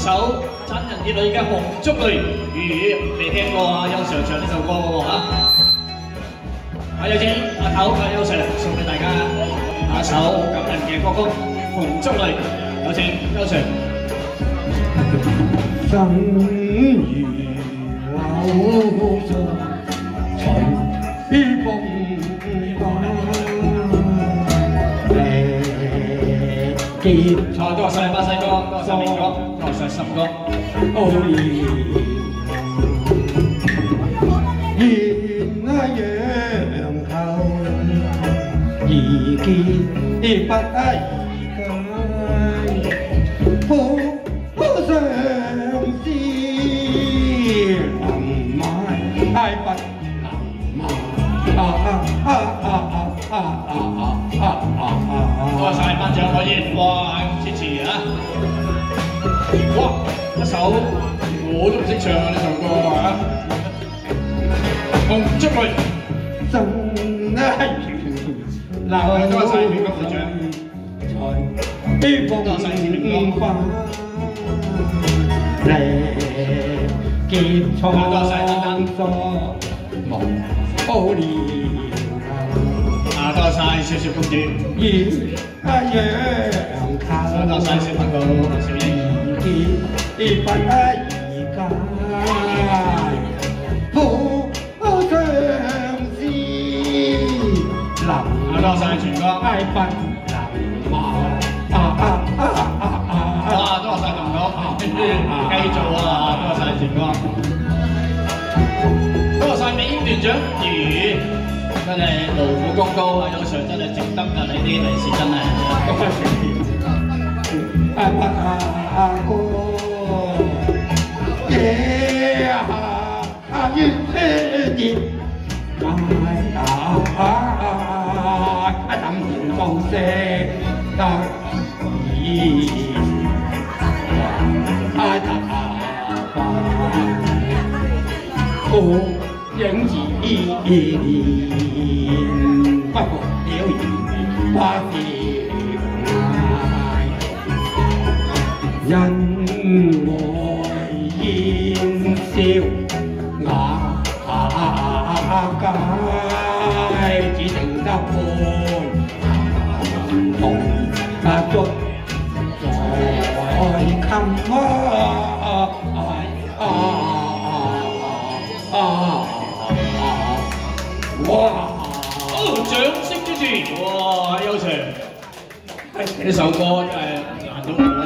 首真人熱淚嘅《紅燭淚雨》，未聽過啊？邱 Sir 唱呢首歌喎嚇。有請阿頭邱 Sir 送俾大家一首感人嘅歌曲《紅燭淚》，有請邱 Sir。 生如柳絮，隨風錯，多謝巴西哥，多謝明哥，多謝心哥。 然陽頭，已見不解，好相思能買，愛不能買。 多謝班長可以，哇，支持啊！哇，一首我都唔識唱啊呢首歌啊！紅燭淚， 真係流多謝明哥會長，多謝明哥。 嚟結創作無年。 多謝小小公主， 陽頭， 多謝小朋友小英， 結不解，好相思能， 多謝全哥， 愛不能哇，多謝同哥，繼續啊，多謝全哥，多謝美英團長魚。真係勞苦功高啊！有 Sir 真係值得㗎，呢啲利是真係。 哥，夜下月熱，怎然高聲得意？影自不過了緣花笑愛，人愛煙消瓦解，只剩得半紅燭在襟哇！掌聲支持，哇！邱 Sir，呢首歌難到我。